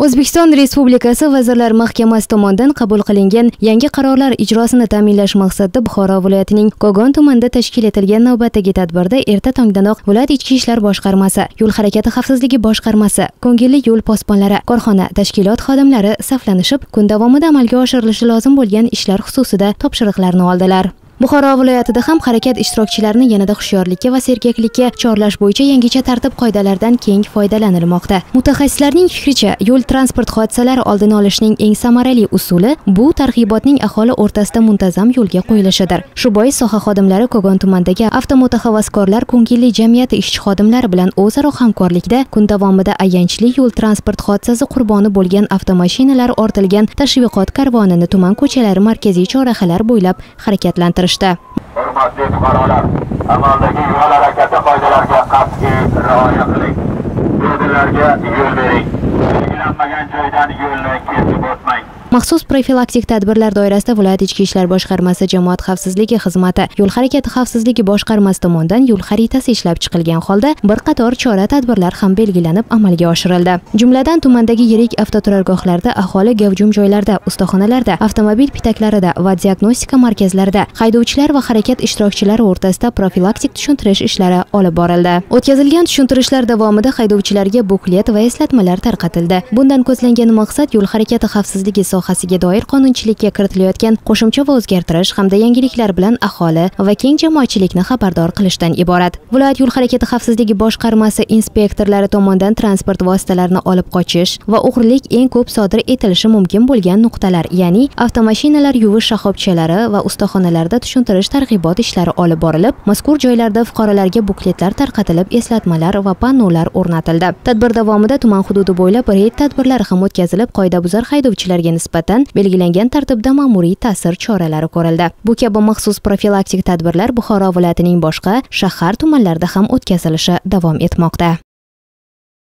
O'zbekiston Respublikasi Vazirlar Mahkamasi tomonidan qabul qilingan yangi qarorlar ijrosini ta'minlash maqsadida Buxoro viloyatining Kogon tumanida tashkil etilgan navbatdagi tadbirda erta tongdanoq viloyat Ichki ishlar boshqarmasi, yo'l harakati xavfsizligi boshqarmasi, ko'ngilli yo'l posbonlari, korxona, tashkilot xodimlari saflanishib, kun davomida amalga oshirilishi lozim bo'lgan ishlar xususida topshiriqlarni oldilar. Buxoro viloyatida ham harakat ishtirokchilarini yanada hushyorlikka va sergaklikka chorlash bo'yicha yangicha tartib-qoidalardan keng foydalanilmoqda. Mutaxassislarning fikricha, yo'l transport hodisalari oldini olishning eng samarali usuli bu targ'ibotning aholi o'rtasida muntazam yo'lga qo'yilishidir. Shu bois soha xodimlari Kogon tumanidagi avtomutaxassiskorlar ko'ngilli jamiyati ishchi xodimlari bilan o'zaro hamkorlikda kun davomida ayanchli yo'l transport hodisasi qurboni bo'lgan avtomashinalar ortilgan tashviqot karvonini tuman ko'chalari markaziy chorrahalar bo'ylab harakatlantirdi. Hurmatli fuqarolar, amaldagi yo'l harakati qoidalariga qat'iy rioya qiling. Yo'llarga yo'l bering. Belgilanmagan joydan yo'lni kesib o'tmang. Maxsus profilaktik tadbirlar doirasida viloyat Ichki ishlar boshqarmasi jamoat xavfsizligi xizmati, yo'l harakati xavfsizligi boshqarmasi tomonidan yo'l xaritasi ishlab chiqilgan holda bir qator chora-tadbirlar ham belgilanib amalga oshirildi. Jumladan tumandagi yirik avtoturargohlarda, aholi gavjum joylarda, ustaxonalarda, avtomobil pitaklarida va diagnostika markazlarida haydovchilar va harakat ishtirokchilari o'rtasida profilaktik tushuntirish ishlari olib borildi. O'tkazilgan tushuntirishlar davomida haydovchilarga buklet va eslatmalar tarqatildi. Bundan ko'zlangan maqsad yo'l harakati xavfsizligi sohasiga doir qonunchilikka kiritilayotgan qo'shimcha va o'zgartirish hamda yangiliklar bilan aholi va keng jamoatchilikni xabardor qilishdan iborat. Viloyat yo'l harakati xavfsizligi boshqarmasi inspektorlari tomonidan transport vositalarini olib qochish va o'g'rilik eng ko'p sodir etilishi mumkin bo'lgan nuqtalar, ya'ni avtomashinalar yuvish shoxobchalari va ustaxonalarda tushuntirish targ'ibot ishlari olib borilib, mazkur joylarda fuqarolarga bukletlar tarqatilib, eslatmalar va pannolar o'rnatildi. Tadbir davomida tuman hududi bo'ylab reyd tadbirlari ham o'tkazilib, qoidabuzar haydovchilarga nisbatan belgilangan tartibda ma'muriy ta'sir choralari ko'rildi. Bu kabi maxsus profilaktik tadbirlar Buxoro viloyatining boshqa shahar tumanlarida ham o'tkazilishi davom etmoqda.